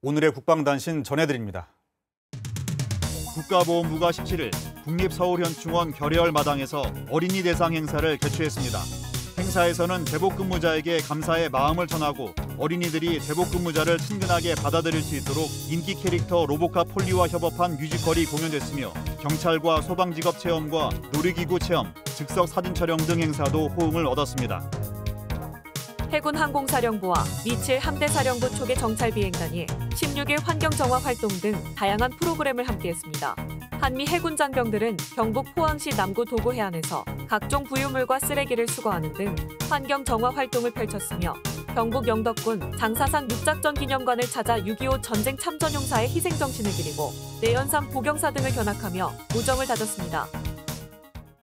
오늘의 국방단신 전해드립니다. 국가보훈부가 17일 국립서울현충원 결의열 마당에서 어린이 대상 행사를 개최했습니다. 행사에서는 대복근무자에게 감사의 마음을 전하고 어린이들이 대복근무자를 친근하게 받아들일 수 있도록 인기 캐릭터 로보카 폴리와 협업한 뮤지컬이 공연됐으며 경찰과 소방직업 체험과 놀이기구 체험, 즉석 사진 촬영 등 행사도 호응을 얻었습니다. 해군항공사령부와 미7 함대사령부 초계 정찰비행단이 16일 환경정화 활동 등 다양한 프로그램을 함께했습니다. 한미 해군 장병들은 경북 포항시 남구 도구 해안에서 각종 부유물과 쓰레기를 수거하는 등 환경정화 활동을 펼쳤으며 경북 영덕군 장사상 육작전 기념관을 찾아 6.25 전쟁 참전용사의 희생정신을 기리고 내연산 복영사 등을 견학하며 우정을 다졌습니다.